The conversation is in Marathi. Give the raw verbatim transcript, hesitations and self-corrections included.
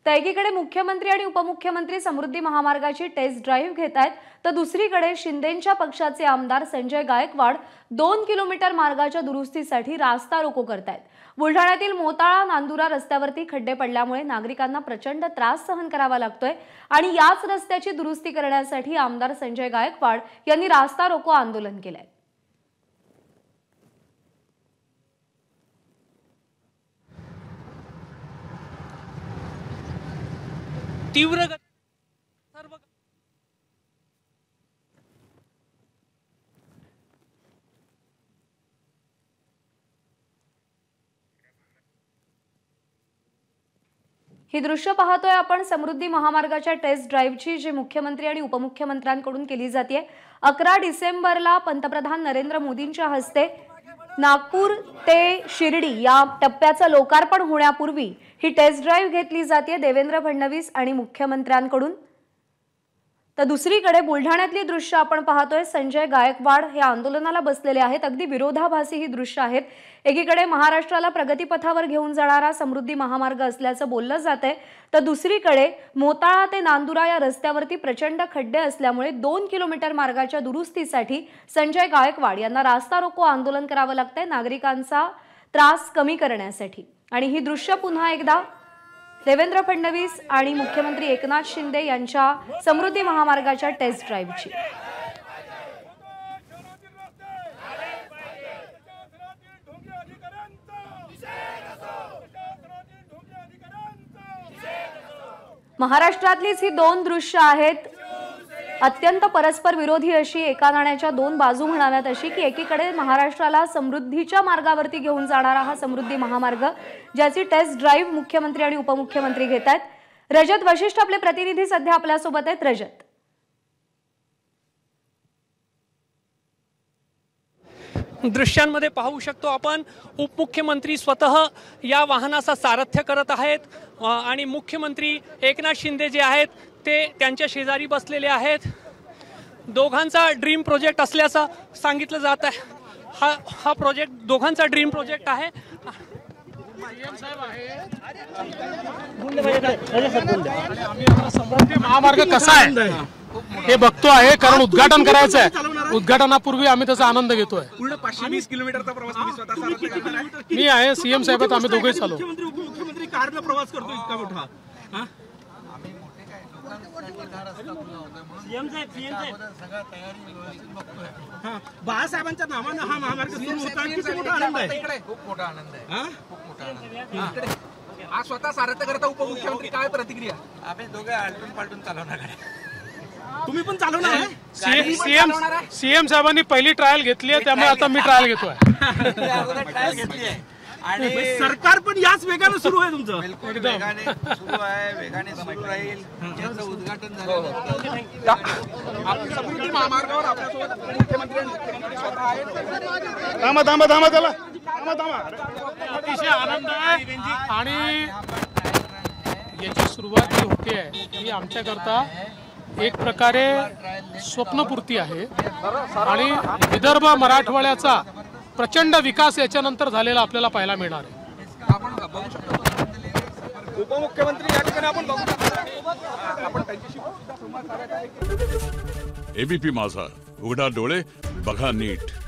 तर एकीकडे मुख्यमंत्री आणि उपमुख्यमंत्री समृद्धी महामार्गाची टेस्ट ड्राईव्ह घेत आहेत, तर दुसरीकडे शिंदेंच्या पक्षाचे आमदार संजय गायकवाड दोन किलोमीटर मार्गाच्या दुरुस्तीसाठी रास्ता रोको करतायत। बुलढाण्यातील मोताळा नांदुरा रस्त्यावरती खड्डे पडल्यामुळे नागरिकांना प्रचंड त्रास सहन करावा लागतोय आणि याच रस्त्याची दुरुस्ती करण्यासाठी आमदार संजय गायकवाड यांनी रास्ता रोको आंदोलन केलंय। तीव्र सर्व ही दृश्य पाहतोय आपण समृद्धी महामार्गाच्या टेस्ट ड्राईव्हची जी मुख्यमंत्री आणि उपमुख्यमंत्र्यांकडून केली जाते। अकरा डिसेंबरला पंतप्रधान नरेंद्र मोदींच्या हस्ते नागपूर ते शिर्डी या टप्प्याचं लोकार्पण होण्यापूर्वी ही टेस्ट ड्राईव्ह घेतली जाते देवेंद्र फडणवीस आणि मुख्यमंत्र्यांकडून। तर दुसरीकडे बुलढाण्यातली दृश्य आपण पाहतोय, संजय गायकवाड हे आंदोलनाला बसलेले आहेत। अगदी विरोधाभासी ही दृश्य आहेत। एकीकडे महाराष्ट्राला प्रगतीपथावर घेऊन जाणारा समृद्धी महामार्ग असल्याचं बोललं जातंय, तर दुसरीकडे मोताळा ते नांदुरा या रस्त्यावरती प्रचंड खड्डे असल्यामुळे दोन किलोमीटर मार्गाच्या दुरुस्तीसाठी संजय गायकवाड यांना रास्ता रोको आंदोलन करावं लागतंय नागरिकांचा त्रास कमी करण्यासाठी। आणि ही दृश्य पुन्हा एकदा देवेंद्र फडणवीस आणि मुख्यमंत्री एकनाथ शिंदे यांच्या समृद्धी महामार्गाच्या टेस्ट ड्राईव्हची। महाराष्ट्रातलीच ही दोन दृश्य आहेत, अत्यंत परस्पर विरोधी अशी, एका नाण्याच्या दोन बाजू म्हणाव्यात अशी, की एकीकडे महाराष्ट्राला समृद्धीच्या मार्गावरती घेऊन जाणारा हा समृद्धी महामार्ग ज्याची टेस्ट ड्राईव्ह मुख्यमंत्री आणि उपमुख्यमंत्री घेत आहेत। रजत वशिष्ठ आपले प्रतिनिधी सध्या आपल्या सोबत आहेत। रजत, दृश्यांमध्ये पाहू शकतो आपण उपमुख्यमंत्री स्वतः या वाहनाचा सारथ्य करत आहेत आणि मुख्यमंत्री एकनाथ शिंदे जे आहेत ते त्यांच्या शेजारी बसलेले आहेत। दोघांचा ड्रीम प्रोजेक्ट असल्याचं सांगितलं जात आहे। हा हा प्रोजेक्ट दोघांचा ड्रीम प्रोजेक्ट आहे। समृद्धी महामार्ग कसा आहे हे बघतो आहे, कारण उद्घाटन करायचं आहे। उद्घाटनापूर्वी आम्ही त्याचा आनंद घेतोय। पूर्ण पाचशे वीस किलोमीटरचा प्रवास तुम्ही स्वतः सारथ्य करणार आहे। मी आहे, सीएम साहेब आहेत, आम्ही दोघेही चालू। मुख्यमंत्री उपमुख्यमंत्री कारला प्रवास करतो इतका मोठा। सीएम साहेब सीएम साहेब सगळं तयारी व्यवस्थित बघतोय। हां, बाळासाहेबांच्या नावानं हा महामार्ग सुरू होता, किती मोठा आनंद आहे। इकडे खूप मोठा आनंद आहे। हां, खूप मोठा आनंद आहे। इकडे आज स्वतः सारथ्य करता उपमुख्यमंत्री, काय प्रतिक्रिया? आम्ही दोघे आलटून पालटून चालवणार आहे। तुम्ही पण चालवणार आहे? सीएम सीएम साहेबांनी पहिली ट्रायल घेतली आहे, त्यामुळे आता मी ट्रायल घेतोय। ट्रायल घेतली आहे आणि सरकार पण याच वेगाने सुरू आहे तुमचं? बिलकुल वेगाने सुरू आहे, वेगाने सुरू राहील। याचं उद्घाटन झालं। आपण समृद्धी महामार्गावर आपल्यासोबत मुख्यमंत्री आणि मुख्यमंत्री स्वतः आहेत। थांबा थांबा थांबा त्याला थांबा थांबा अतिशय आनंद आहे आणि याची सुरुवात जी होते आहे ही आमच्याकरता एक प्रकारे स्वप्नपूर्ती आहे आणि विदर्भ मराठवाड्याचा प्रचंड विकास याच्यानंतर झालेला आपल्याला पाहायला मिळणार आहे। आपण बघू शकतो उपमुख्यमंत्री या ठिकाणी आपण बघू शकतो, आपण त्यांच्याशी सुद्धा संवाद साधत आहे। एबीपी माझा, उघडा डोळे बघा नीट।